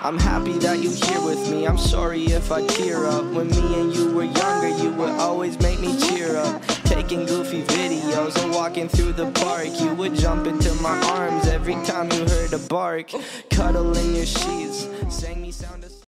I'm happy that you here with me. I'm sorry if I tear up. When me and you were younger, you would always make me cheer up. Taking goofy videos or walking through the park, you would jump into my arms every time you heard a bark. Cuddle in your sheets, sang me sound